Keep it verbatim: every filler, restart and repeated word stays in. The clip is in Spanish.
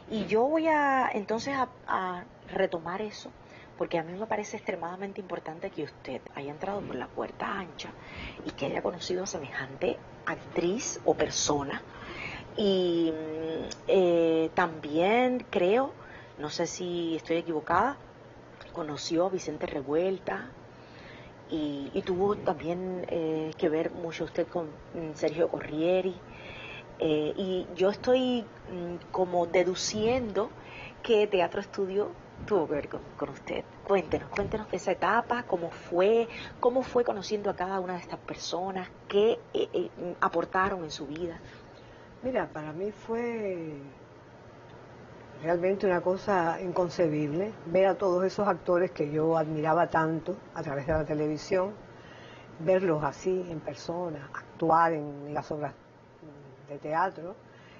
Y yo voy a entonces a, a retomar eso, porque a mí me parece extremadamente importante que usted haya entrado por la puerta ancha y que haya conocido a semejante actriz o persona. Y eh, también creo, no sé si estoy equivocada, conoció a Vicente Revuelta y, y tuvo también eh, que ver mucho usted con mm, Sergio Corrieri. Eh, y yo estoy mm, como deduciendo que Teatro Estudio tuvo que ver con, con usted. Cuéntenos, cuéntenos esa etapa, cómo fue, cómo fue conociendo a cada una de estas personas, qué eh, eh, aportaron en su vida. Mira, para mí fue realmente una cosa inconcebible ver a todos esos actores que yo admiraba tanto a través de la televisión, verlos así en persona, actuar en las obras de teatro.